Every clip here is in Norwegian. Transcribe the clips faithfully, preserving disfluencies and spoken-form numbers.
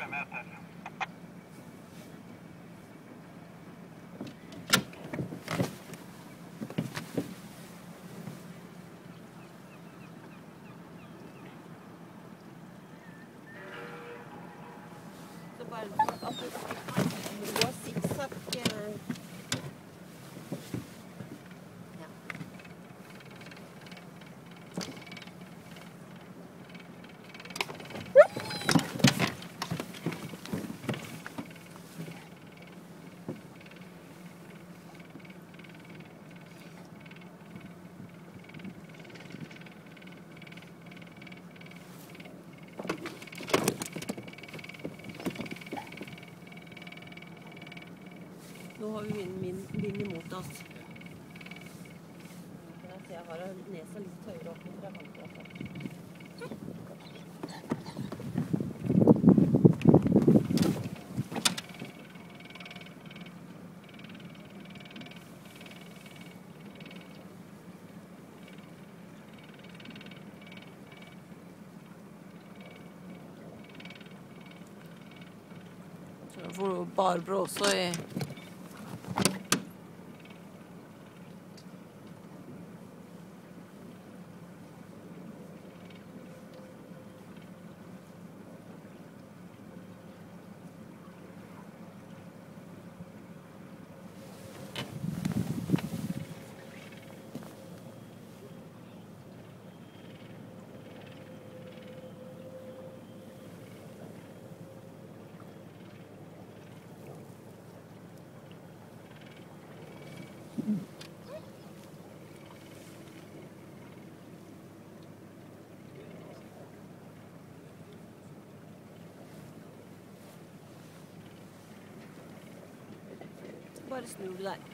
meter. Så bare at du går sikksakk. Nå har vi vind, vind, vind imot oss. Kan jeg se, jeg har nesa litt høyere opp fra kanten. Så får du Barbro også i Bare snur du der.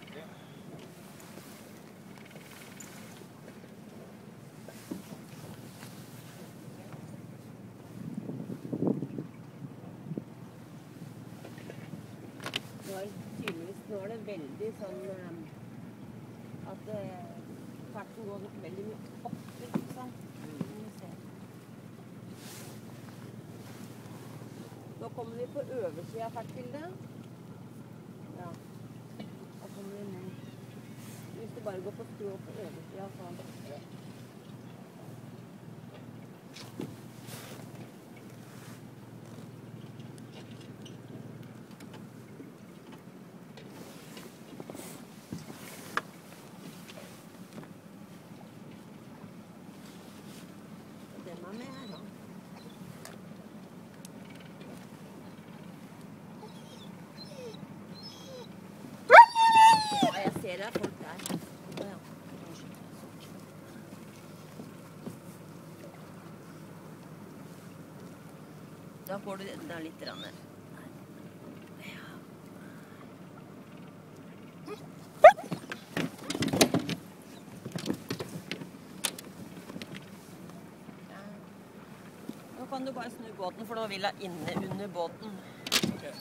Nå er, tydeligvis, nå er det veldig sånn at farten går veldig mye opp, ikke sant? Nå kommer vi på øversiden av fartbildet. Ja. Hvis du bare går på skrå på øversiden, sånn. Den er med her, da. Ja, jeg ser det, folk der. Da får du den der litt rann. Nå kan du bare snu båten, for nå vil jeg inne under båten. Okay.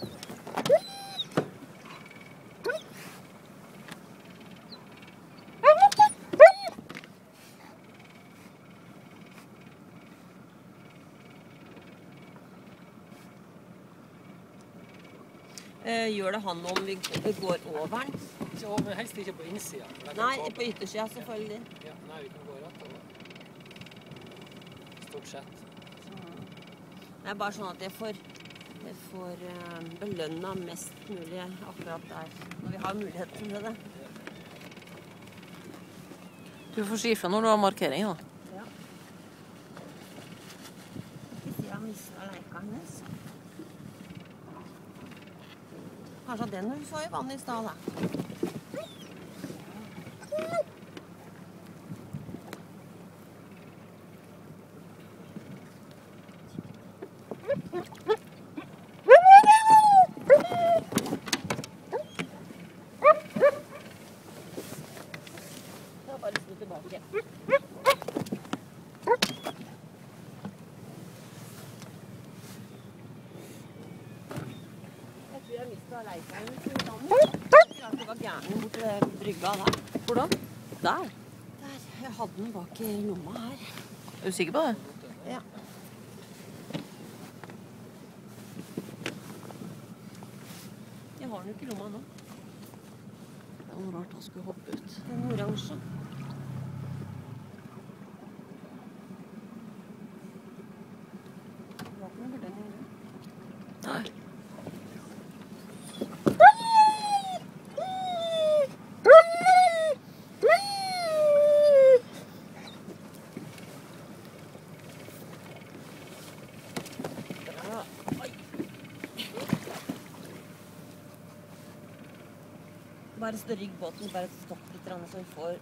Gjør det han om vi går over den? Ikke over, men helst ikke på innsiden. Nei, på yttersiden selvfølgelig. Ja, nei, vi kan gå rett over. Stort sett. Det er bare sånn at jeg får, jeg får belønnet mest mulig akkurat der, når vi har muligheten til det. Du får si fra når du har markering, da. Ja. Ikke si jeg har mistet leika hennes. Kanskje den hun så i vannet i stad, da. Da bare snu tilbake. Jeg mistet leika hennes i vannet. Det var gærne bort til brygga der. Hvordan? Der? Der. Jeg hadde den bak i lomma her. Er du sikker på det? Ja. Jeg har den jo ikke i lomma nå. Det var noe rart han skulle hoppe ut. Den oransje. Det var ikke noe for den i det. Nei. Bare større rygg båten, bare stopp litt, så vi får...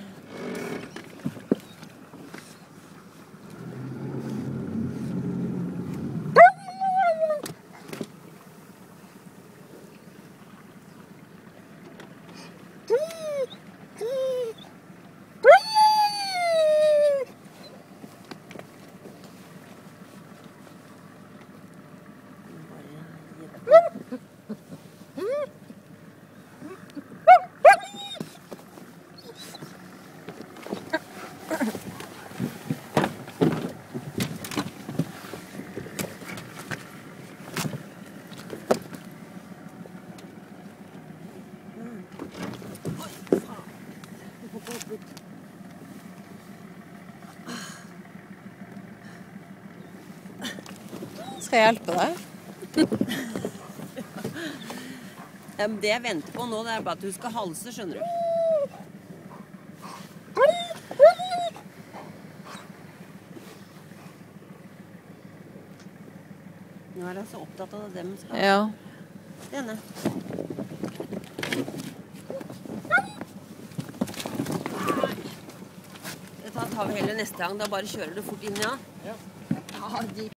Skal jeg hjelpe deg? Ja, men det jeg venter på nå, det er bare at hun skal halse, skjønner du. Nå er jeg så opptatt av det dem skal. Ja. Denne. Dette tar vi heller neste gang, da bare kjører du fort inn, ja. Ja. Ja, de